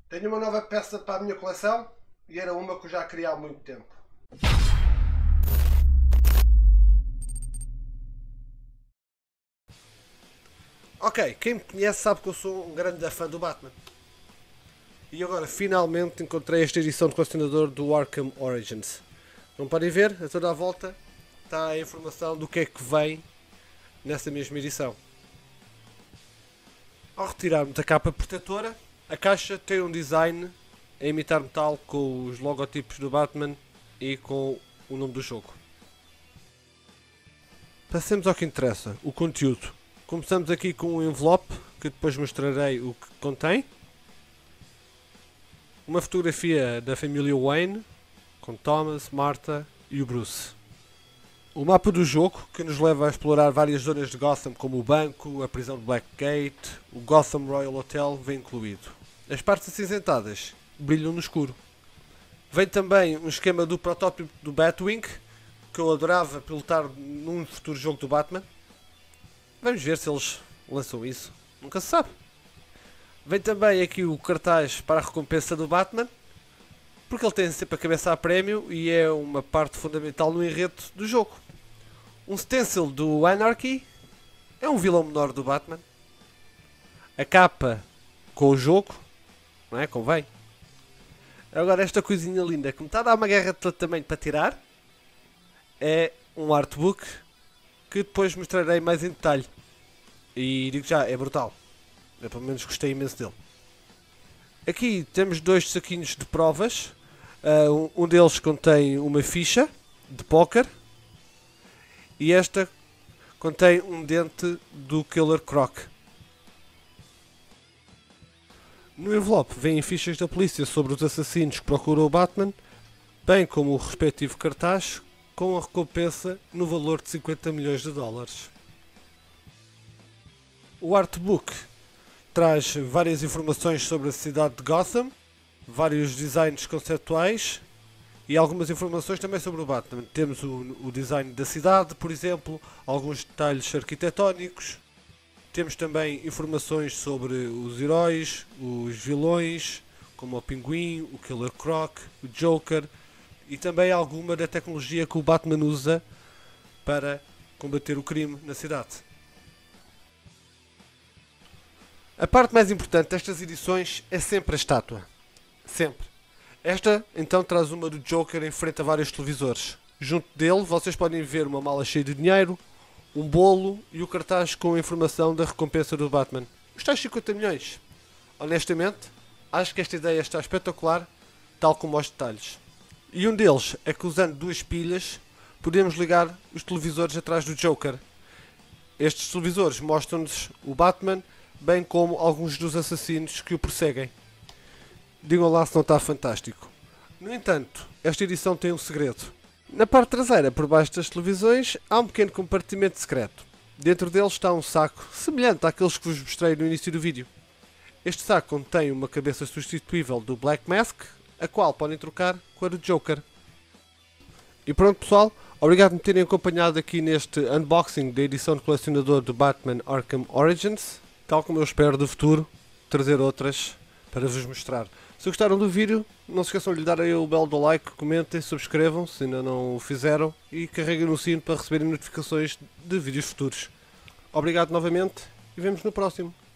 Tenho uma nova peça para a minha coleção e era uma que eu já queria há muito tempo. Ok, quem me conhece sabe que eu sou um grande fã do Batman. E agora finalmente encontrei esta edição de colecionador do Arkham Origins. Não podem ver, a toda a volta está a informação do que é que vem nessa mesma edição. Ao retirarmos da capa protetora, a caixa tem um design a imitar metal com os logotipos do Batman e com o nome do jogo. Passemos ao que interessa, o conteúdo. Começamos aqui com um envelope, que depois mostrarei o que contém. Uma fotografia da família Wayne, com Thomas, Martha e o Bruce. O mapa do jogo, que nos leva a explorar várias zonas de Gotham, como o banco, a prisão de Blackgate, o Gotham Royal Hotel, vem incluído. As partes acinzentadas brilham no escuro. Vem também um esquema do protótipo do Batwing, que eu adorava pilotar num futuro jogo do Batman. Vamos ver se eles lançam isso, nunca se sabe. Vem também aqui o cartaz para a recompensa do Batman, porque ele tem sempre a cabeça a prémio e é uma parte fundamental no enredo do jogo. Um stencil do Anarchy, é um vilão menor do Batman. A capa com o jogo, não é? Convém. Agora esta coisinha linda que me está a dar uma guerra de todo tamanho para tirar, é um artbook que depois mostrarei mais em detalhe. E digo já, é brutal. Eu pelo menos gostei imenso dele. Aqui temos dois saquinhos de provas. Um deles contém uma ficha de póquer. E esta contém um dente do Killer Croc. No envelope vêm fichas da polícia sobre os assassinos que procuram o Batman, bem como o respectivo cartaz, com a recompensa no valor de 50 milhões de dólares. O artbook traz várias informações sobre a cidade de Gotham, vários designs conceptuais e algumas informações também sobre o Batman. Temos o design da cidade, por exemplo, alguns detalhes arquitetónicos. Temos também informações sobre os heróis, os vilões, como o Pinguim, o Killer Croc, o Joker e também alguma da tecnologia que o Batman usa para combater o crime na cidade. A parte mais importante destas edições é sempre a estátua. Sempre. Esta então traz uma do Joker em frente a vários televisores. Junto dele vocês podem ver uma mala cheia de dinheiro, um bolo e o cartaz com a informação da recompensa do Batman. Os tais 50 milhões. Honestamente, acho que esta ideia está espetacular, tal como os detalhes. E um deles é que usando duas pilhas podemos ligar os televisores atrás do Joker. Estes televisores mostram-nos o Batman, bem como alguns dos assassinos que o perseguem. Digam lá se não está fantástico. No entanto, esta edição tem um segredo. Na parte traseira, por baixo das televisões, há um pequeno compartimento secreto. Dentro dele está um saco, semelhante àqueles que vos mostrei no início do vídeo. Este saco contém uma cabeça substituível do Black Mask, a qual podem trocar com a do Joker. E pronto pessoal, obrigado por me terem acompanhado aqui neste unboxing da edição de colecionador do Batman Arkham Origins. Tal como eu espero do futuro, trazer outras para vos mostrar. Se gostaram do vídeo, não se esqueçam de lhe dar aí o belo do like, comentem, subscrevam se ainda não o fizeram e carreguem no sino para receberem notificações de vídeos futuros. Obrigado novamente e vemos no próximo.